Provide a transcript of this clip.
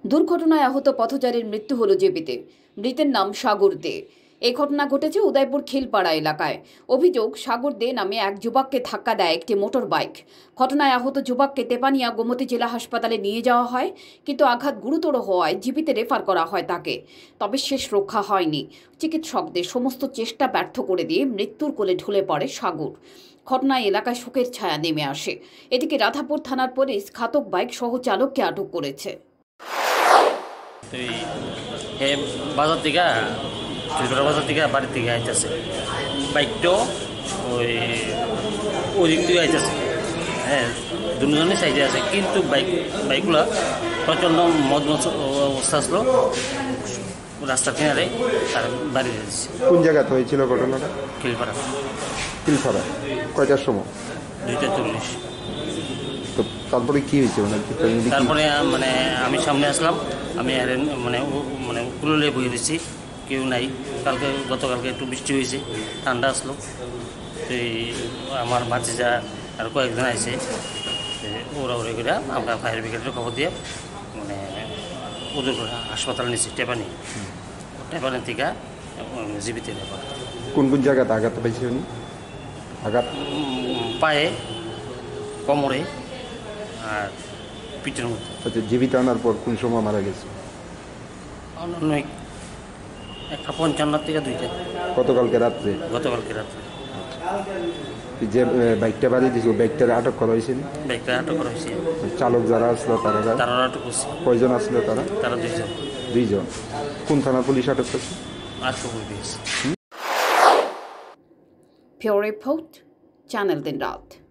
দুর্ঘটনায় আহত পথচারীর মৃত্যু হল জেবিতে। মৃতের নাম সাগর দে। এই ঘটনা ঘটেছে উদয়পুর খিলপাড়া এলাকায়। অভিযোগ, সাগর দে নামে এক যুবককে ধাক্কা দেয় একটি মোটর বাইক। ঘটনায় আহত যুবককে তেপানিয়া গোমতী জেলা হাসপাতালে নিয়ে যাওয়া হয়, কিন্তু আঘাত গুরুতর হওয়ায় জীবিতে রেফার করা হয় তাকে। তবে শেষ রক্ষা হয়নি। চিকিৎসকদের সমস্ত চেষ্টা ব্যর্থ করে দিয়ে মৃত্যুর কোলে ঢলে পড়ে সাগর। ঘটনায় এলাকায় শোকের ছায়া নেমে আসে। এদিকে রাধাপুর থানার পুলিশ ঘাতক বাইক সহ চালককে আটক করেছে। বাজার থেকে বাজার থেকে বাড়ির থেকে আইতেছে বাইকটাও ওই দিক থেকে আইতেছে। হ্যাঁ, দুজনই সাইডে আছে, কিন্তু বাইকগুলো প্রচণ্ড মদ অবস্থা আসলো রাস্তার কিনারে তার বাড়ি দিয়েছে। কোন জায়গাতে হয়েছিল ঘটনাটা? খিলপাড়া। কয়টার সময়? 2:40। তো তারপরে কি হয়েছে? তারপরে আমি সামনে আসলাম, আমি কুলে বয়ে দিচ্ছি, কেউ নাই। গতকালকে একটু বৃষ্টি হয়েছে, ঠান্ডা আসলো, তো আমার ভাতিজা আর কয়েকজন আছে, ওরা করে আমরা ফায়ার ব্রিগেডের খবর দিয়ে ওদের হাসপাতাল নিচ্ছি টেপানি থেকে জীবিত ব্যাপার। কোন কোন জায়গাতে আঘাত পাইছে উনি? আঘাত পায়ে, কোমরে আর পিঠের মধ্যে। আচ্ছা, জীবিত আনার পর কোন সময় মারা গেছে? 1:55 থেকে 2টা। গতকালকে রাত্রে? গতকালকে রাত্রে। যে বাইকটা বাড়ি দিয়েছিল, বাইকটা আটক করা হয়েছে? বাইকটা আটক করা হয়েছে। চালক যারা আসলো তারা আটক করছে। কয়জন আসলো? তারা 2জন। কোন থানার পুলিশ আটক করছে? আটক করে দিয়েছে। Pure Report, Channel Din Raat।